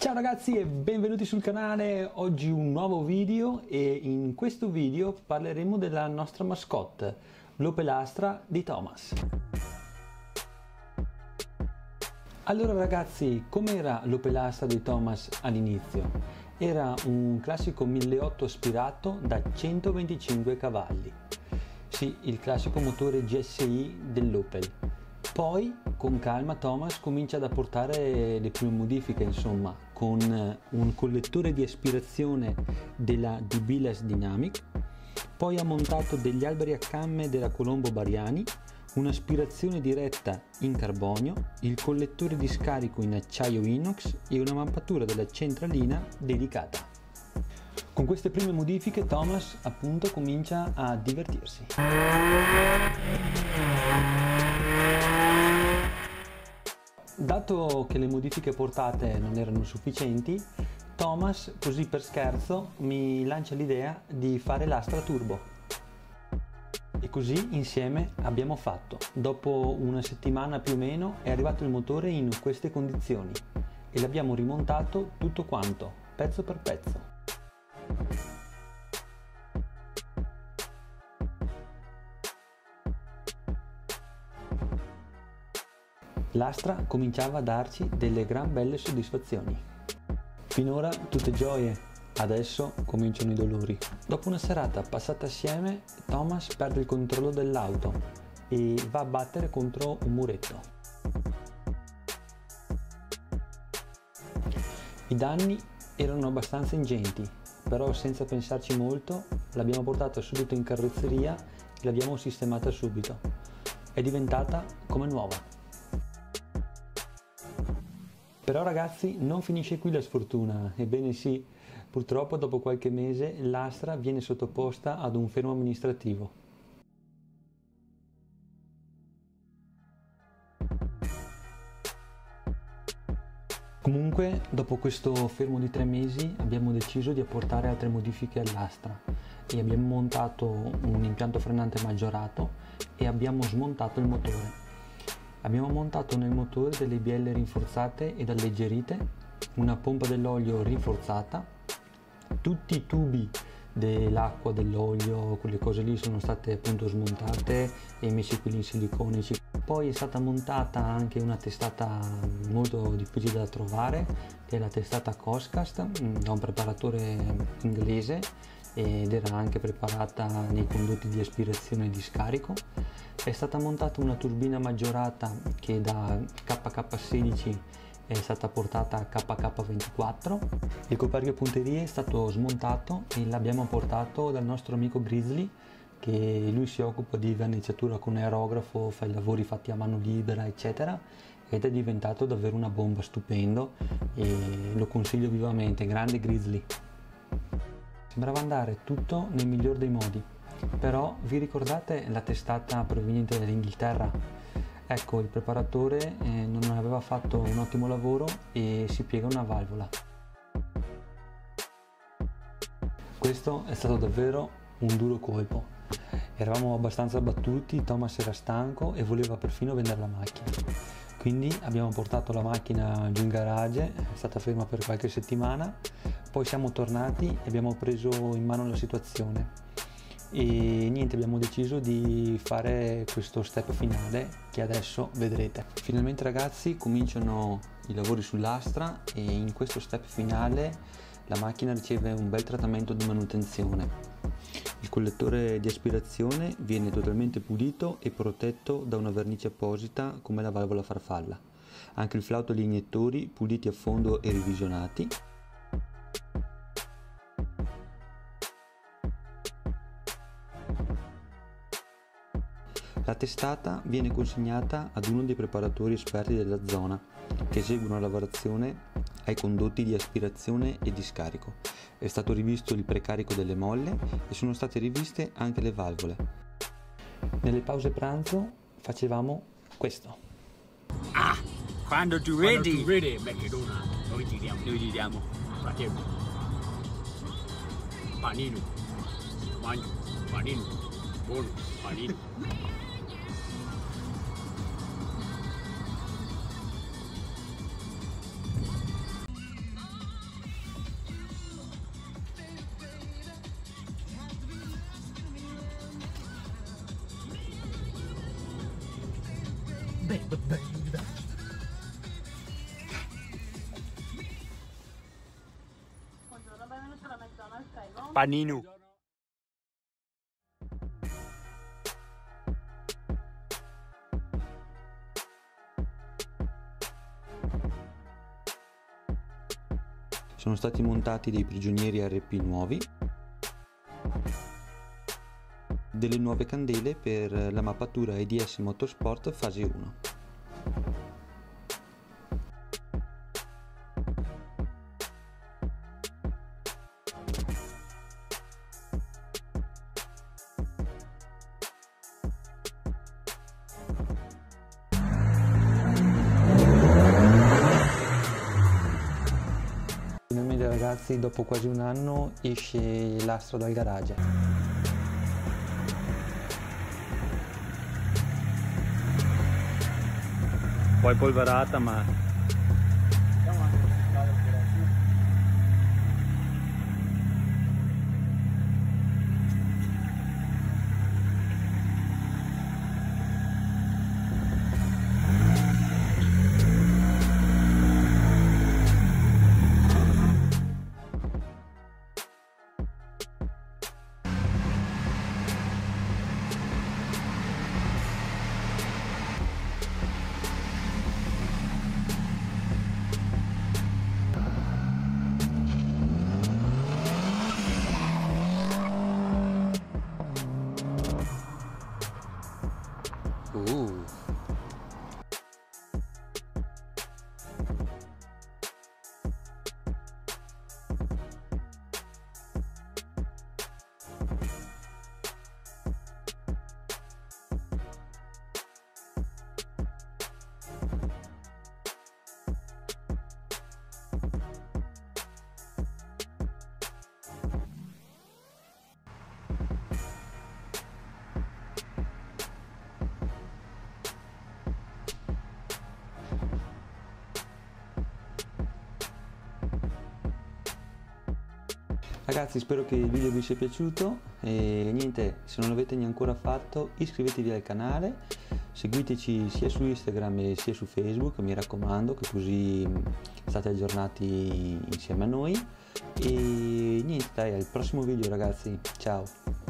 Ciao ragazzi e benvenuti sul canale. Oggi un nuovo video e in questo video parleremo della nostra mascotte, l'Opel Astra di Thomas. Allora ragazzi, com'era l'Opel Astra di Thomas all'inizio? Era un classico 1800 aspirato da 125 cavalli. Sì, il classico motore GSI dell'Opel. Poi con calma Thomas comincia ad apportare le prime modifiche, insomma, con un collettore di aspirazione della DB-less Dynamic, poi ha montato degli alberi a camme della Colombo Bariani, un'aspirazione diretta in carbonio, il collettore di scarico in acciaio inox e una mappatura della centralina dedicata. Con queste prime modifiche Thomas appunto comincia a divertirsi. Dato che le modifiche portate non erano sufficienti, Thomas, così per scherzo, mi lancia l'idea di fare l'Astra Turbo. E così insieme abbiamo fatto. Dopo una settimana più o meno è arrivato il motore in queste condizioni e l'abbiamo rimontato tutto quanto, pezzo per pezzo. L'Astra cominciava a darci delle gran belle soddisfazioni. Finora tutte gioie, adesso cominciano i dolori. Dopo una serata passata assieme, Thomas perde il controllo dell'auto e va a battere contro un muretto. I danni erano abbastanza ingenti, però senza pensarci molto l'abbiamo portata subito in carrozzeria e l'abbiamo sistemata subito. È diventata come nuova. Però ragazzi, non finisce qui la sfortuna, ebbene sì, purtroppo dopo qualche mese l'Astra viene sottoposta ad un fermo amministrativo. Comunque, dopo questo fermo di 3 mesi abbiamo deciso di apportare altre modifiche all'Astra e abbiamo montato un impianto frenante maggiorato e abbiamo smontato il motore. Abbiamo montato nel motore delle bielle rinforzate ed alleggerite, una pompa dell'olio rinforzata, tutti i tubi dell'acqua, dell'olio, quelle cose lì sono state appunto smontate e messi quelli in silicone. Poi è stata montata anche una testata molto difficile da trovare, che è la testata Coscast, da un preparatore inglese, ed era anche preparata nei condotti di aspirazione e di scarico. È stata montata una turbina maggiorata che da KK16 è stata portata a KK24. Il coperchio punterie è stato smontato e l'abbiamo portato dal nostro amico Grizzly, che lui si occupa di verniciatura con aerografo, fa i lavori fatti a mano libera eccetera, ed è diventato davvero una bomba, stupendo, e lo consiglio vivamente. Grande Grizzly. Sembrava andare tutto nel miglior dei modi, però vi ricordate la testata proveniente dall'Inghilterra? Ecco, il preparatore non aveva fatto un ottimo lavoro e si piega una valvola. Questo è stato davvero un duro colpo. Eravamo abbastanza abbattuti, Thomas era stanco e voleva perfino vendere la macchina. Quindi abbiamo portato la macchina giù in garage, è stata ferma per qualche settimana, poi siamo tornati e abbiamo preso in mano la situazione. E niente, abbiamo deciso di fare questo step finale che adesso vedrete. Finalmente ragazzi cominciano i lavori sull'Astra e in questo step finale la macchina riceve un bel trattamento di manutenzione. Il collettore di aspirazione viene totalmente pulito e protetto da una vernice apposita come la valvola farfalla. Anche il flauto e gli iniettori puliti a fondo e revisionati. La testata viene consegnata ad uno dei preparatori esperti della zona che eseguono la lavorazione ai condotti di aspirazione e di scarico. È stato rivisto il precarico delle molle e sono state riviste anche le valvole. Nelle pause pranzo facevamo questo. Quando tu vedi, Mercedona, noi giriamo, fratello. Panino, mangio, panino, buono, panino. Panino. Sono stati montati dei prigionieri RP nuovi, delle nuove candele per la mappatura EDS Motorsport fase 1. Finalmente ragazzi, dopo quasi un anno esce l'Astra dal garage. Poi polverata, ma Ragazzi, spero che il video vi sia piaciuto e niente, se non l'avete ancora fatto iscrivetevi al canale, seguiteci sia su Instagram e sia su Facebook, mi raccomando, che così state aggiornati insieme a noi. E niente, dai, al prossimo video ragazzi, ciao!